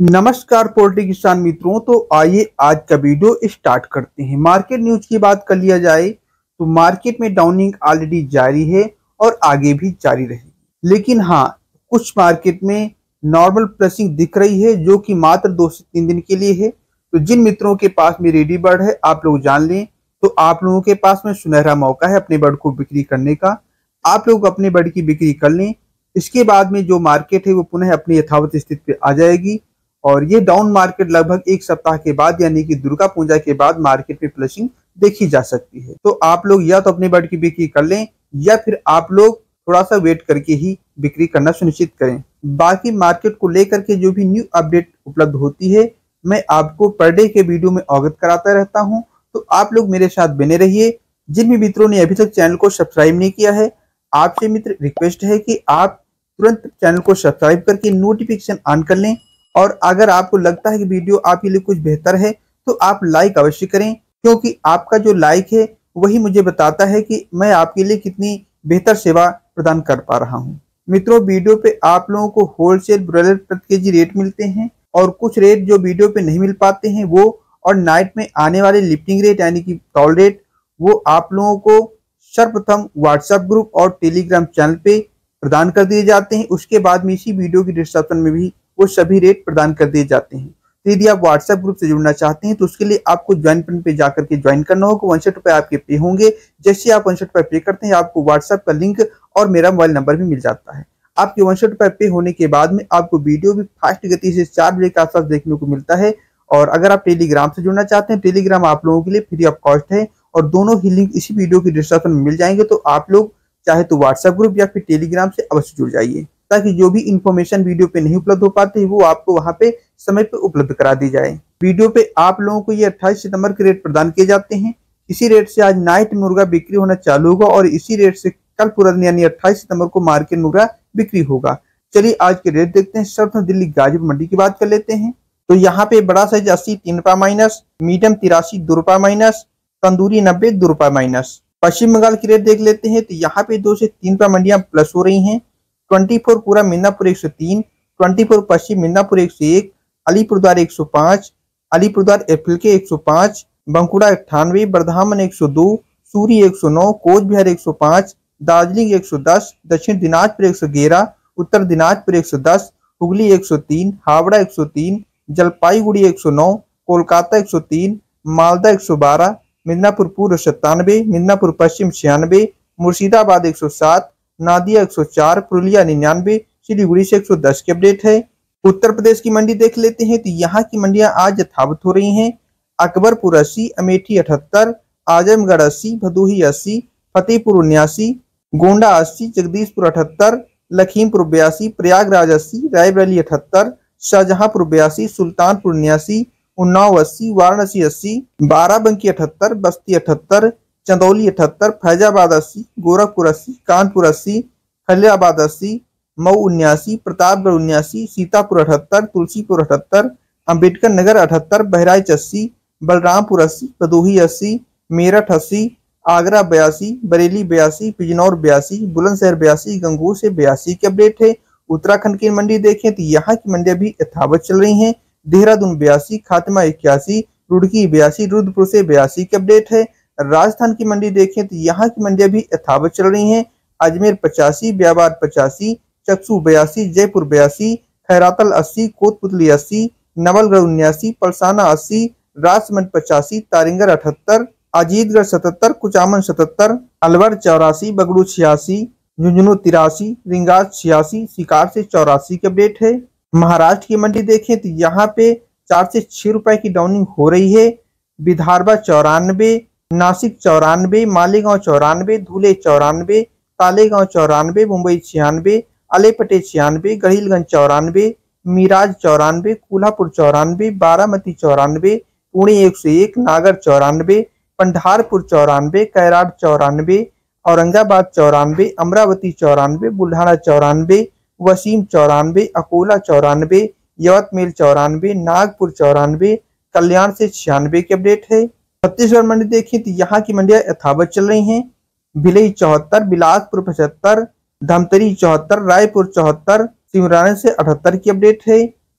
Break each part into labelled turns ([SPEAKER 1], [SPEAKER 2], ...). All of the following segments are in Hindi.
[SPEAKER 1] नमस्कार पोल्ट्री किसान मित्रों। तो आइए आज का वीडियो स्टार्ट करते हैं। मार्केट न्यूज की बात कर लिया जाए तो मार्केट में डाउनिंग ऑलरेडी जारी है और आगे भी जारी रहेगी। लेकिन हाँ, कुछ मार्केट में नॉर्मल प्लसिंग दिख रही है जो कि मात्र 2 से 3 दिन के लिए है। तो जिन मित्रों के पास में रेडी बर्ड है आप लोग जान लें, तो आप लोगों के पास में सुनहरा मौका है अपने बर्ड को बिक्री करने का। आप लोग अपने बर्ड की बिक्री कर लें। इसके बाद में जो मार्केट है वो पुनः अपनी यथावत स्थिति पे आ जाएगी और ये डाउन मार्केट लगभग 1 सप्ताह के बाद यानी कि दुर्गा पूजा के बाद मार्केट में फ्लशिंग देखी जा सकती है। तो आप लोग या तो अपने बर्ड की बिक्री कर लें या फिर आप लोग थोड़ा सा वेट करके ही बिक्री करना सुनिश्चित करें। बाकी मार्केट को लेकर के जो भी न्यू अपडेट उपलब्ध होती है मैं आपको पर डे के वीडियो में अवगत कराता रहता हूँ। तो आप लोग मेरे साथ बने रहिए। जिन भी मित्रों ने अभी तक चैनल को सब्सक्राइब नहीं किया है, आपसे मित्र रिक्वेस्ट है कि आप तुरंत चैनल को सब्सक्राइब करके नोटिफिकेशन ऑन कर लें। और अगर आपको लगता है कि वीडियो आपके लिए कुछ बेहतर है तो आप लाइक अवश्य करें, क्योंकि आपका जो लाइक है वही मुझे बताता है कि मैं आपके लिए कितनी बेहतर सेवा प्रदान कर पा रहा हूं। मित्रों, वीडियो पे आप लोगों को होलसेल ब्रॉयलर प्रति केजी रेट मिलते हैं और कुछ रेट जो वीडियो पे नहीं मिल पाते हैं वो, और नाइट में आने वाले लिफ्टिंग रेट यानी कि टॉल रेट, वो आप लोगों को सर्वप्रथम व्हाट्सएप ग्रुप और टेलीग्राम चैनल पे प्रदान कर दिए जाते हैं। उसके बाद में इसी वीडियो की डिस्क्रिप्शन में भी वो सभी रेट प्रदान कर दिए जाते हैं। तो यदि आप व्हाट्सएप ग्रुप से जुड़ना चाहते हैं तो उसके लिए आपको ज्वाइन बटन पे जाकर के ज्वाइन करना होगा। 61 रुपए आपके पे होंगे। जैसे आप 61 रुपए पे करते हैं आपको व्हाट्सएप का लिंक और मेरा मोबाइल नंबर भी मिल जाता है। आपके 61 रुपए पे होने के बाद में आपको वीडियो भी फास्ट गति से 4 बजे के आसपास देखने को मिलता है। और अगर आप टेलीग्राम से जुड़ना चाहते हैं, टेलीग्राम आप लोगों के लिए फ्री ऑफ कॉस्ट है और दोनों ही लिंक इसी वीडियो की डिस्क्रिप्शन में मिल जाएंगे। तो आप लोग चाहे तो व्हाट्सएप ग्रुप या फिर टेलीग्राम से अवश्य जुड़ जाइए, ताकि जो भी इंफॉर्मेशन वीडियो पे नहीं उपलब्ध हो पाती वो आपको वहां पे समय पे उपलब्ध करा दी जाए। वीडियो पे आप लोगों को ये 28 सितंबर के रेट प्रदान किए जाते हैं। इसी रेट से आज नाइट मुर्गा बिक्री होना चालू होगा और इसी रेट से कल पूरा दिन यानी 28 सितंबर को मार्केट मुर्गा बिक्री होगा। चलिए आज के रेट देखते हैं। सर्वप्रथम दिल्ली गाजीपुर मंडी की बात कर लेते हैं। तो यहाँ पे बड़ा साइज 80 3 रुपया माइनस, मीडियम 83 2 रुपया माइनस, तंदूरी 90 2 रुपया माइनस। पश्चिम बंगाल की रेट देख लेते हैं। तो यहाँ पे 2 से 3 रुपया मंडियां प्लस हो रही हैं। 24 पूरा मिदनापुर 103, 24 पश्चिम मिदनापुर 101, अलीपुरद्वार 105, अलीपुरद्वार एप्रिल के 105, बंकुड़ा 98, बर्धामन 102, सूरी 109, कोच बिहार 105, दार्जिलिंग 110, दक्षिण दिनाजपुर 111, उत्तर दिनाजपुर 110, हुगली 103, हावड़ा 103, जलपाईगुड़ी 109, कोलकाता 103, मालदा 112, मिदनापुर पूर्व 97, मिदनापुर पश्चिम 96, मुर्शिदाबाद 107, नादिया 104, पुरुलिया 99, सिलीगुड़ी से 110 की अपडेट है। उत्तर प्रदेश की मंडी देख लेते हैं। तो यहाँ की मंडियां आज यथावत हो रही हैं। अकबरपुर 80, अमेठी 78, आजमगढ़ 80, भदोही 80, फतेहपुर 79, गोंडा 80, जगदीशपुर 78, लखीमपुर 82, प्रयागराज 80, रायबरेली 78, शाहजहांपुर 82, सुल्तानपुर 89, उन्नाव 80, वाराणसी 80, बाराबंकी 78, बस्ती 78, चंदौली 78, फैजाबाद 80, गोरखपुर 80, कानपुर 80, खलियाबाद 80, मऊ 79, प्रतापगढ़ 79, सीतापुर 78, तुलसीपुर 78, अंबेडकर नगर 78, बहराइच 80, बलरामपुर 80, भदोही 80, मेरठ 80, आगरा 82, बरेली 82, बिजनौर 82, बुलंदशहर 82, गंगोह से 82 की अपडेट है। उत्तराखंड की मंडी देखें तो यहाँ की मंडियां भी यथावत चल रही हैं। देहरादून 82, खातिमा 81, रुड़की 82, रुद्रपुर से 82 की अपडेट है। राजस्थान की मंडी देखें तो यहाँ की मंडियां भी यथावत चल रही हैं। अजमेर 85, ब्याबार 85, चकसू 82, जयपुर 82, खैरातल 80, कोतपुतली 80, नवलगढ़ 79, पलसाना 80, राजसमंद 85, तारिंगर 78, अजीतगढ़ 77, कुचामन 77, अलवर 84, बगड़ू 86, झुंझुनू 83, रिंगास 86, शिकार से 84 की अपडेट है। महाराष्ट्र की मंडी देखें तो यहाँ पे 4 से 6 रुपए की डाउनिंग हो रही है। विदर्भा 94, नासिक 94, मालेगांव 94, धुले 94, तालेगांव 94, मुंबई 96, अलेपटे 96, गढ़ीलगंज 94, मिराज 94, कोल्हापुर 94, बारामती 94, पुणे 101, नागर 94, पंढरपुर 94, कैराड 94, औरंगाबाद 94, अमरावती 94, बुल्ढाना 94, वसीम 94, अकोला 94, यवतमेल 94, नागपुर 94, कल्याण से 96 की अपडेट है। छत्तीसगढ़ मंडी देखें तो यहाँ की मंडियां यथावत चल रही हैं। भिलई 74, बिलासपुर 75, धमतरी 74, रायपुर 74, सिमराना से 78 की अपडेट है।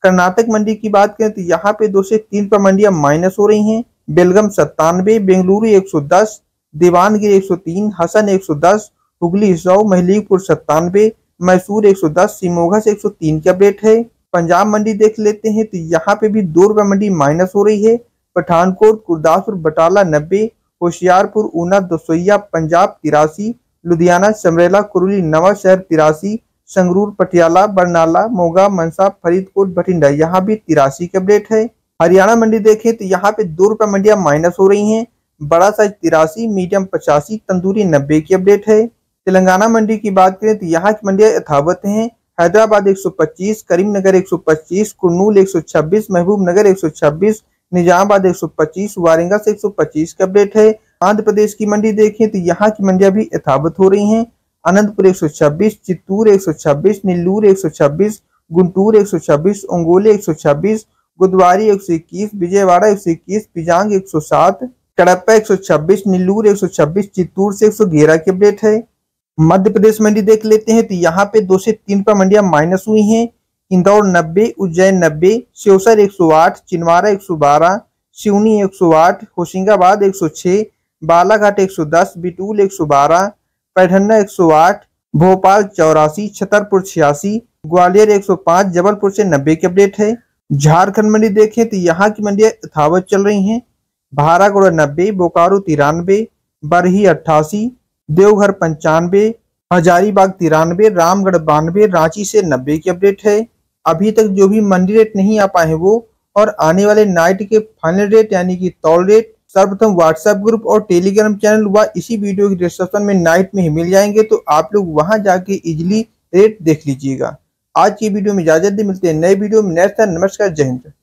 [SPEAKER 1] कर्नाटक मंडी की बात करें तो यहाँ पे 2 से 3 पर मंडियां माइनस हो रही हैं। बेलगम 97, बेंगलुरु 110, देवानगिरी 103, हसन 110, हुगली 100, महलीपुर 97, मैसूर 110, शिमोगा से 103 की अपडेट है। पंजाब मंडी देख लेते हैं तो यहाँ पे भी 2 रुपये मंडी माइनस हो रही है। पठानकोट, गुरदासपुर, बटाला 90, होशियारपुर, ऊना, दसोइया, पंजाब 83, लुधियाना, समरेला, कुरुली, नवा शहर 83, संगरूर, पटियाला, बरनाला, मोगा, मनसा, फरीदकोट, बठिंडा यहाँ भी 83 की अपडेट है। हरियाणा मंडी देखें तो यहाँ पे 2 रुपये मंडियां माइनस हो रही हैं। बड़ा साइज 83, मीडियम 85, तंदूरी 90 की अपडेट है। तेलंगाना मंडी की बात करें तो यहाँ की मंडियां यथावत हैं। हैदराबाद 125, करीमनगर 125, कुर्नूल 126, महबूब नगर 126, निजामाबाद 125, वारंगा से 125 की अपडेट है। आंध्र प्रदेश की मंडी देखें तो यहाँ की मंडियां भी यथावत हो रही हैं। अनंतपुर 126, चित्तूर 126, नीलूर 126, गुंटूर 126, ओंगोले 126, गुदवारी 121, विजयवाड़ा 121, पिजांग 107, कड़प्पा 126, नीलूर 126, चित्तूर से 111 की अपडेट है। मध्य प्रदेश मंडी देख लेते हैं तो यहाँ पे 2 से 3 पर मंडियां माइनस हुई हैं। इंदौर 90, उज्जैन 90, सिवसर 108, चिनवारा 112, सिवनी 108, होशिंगाबाद 106, बालाघाट 110, बिटूल 112, पैठन्ना 108, भोपाल 84, छतरपुर 86, ग्वालियर 105, जबलपुर से 90 की अपडेट है। झारखंड मंडी देखें तो यहाँ की मंडियां यथावत चल रही हैं। भारागोड़ा 90, बोकारो 93, बरही 88, देवघर 95, हजारीबाग 93, रामगढ़ 92, रांची से 90 की अपडेट है। अभी तक जो भी मंडी रेट नहीं आ पाए हैं वो और आने वाले नाइट के फाइनल रेट यानी कि तौल रेट सर्वप्रथम व्हाट्सएप ग्रुप और टेलीग्राम चैनल व इसी वीडियो के डिस्क्रिप्शन में नाइट में ही मिल जाएंगे, तो आप लोग वहां जाके इजिली रेट देख लीजिएगा। आज की वीडियो में इजाजत दी, मिलते हैं नए वीडियो में। नमस्कार, जय हिंद।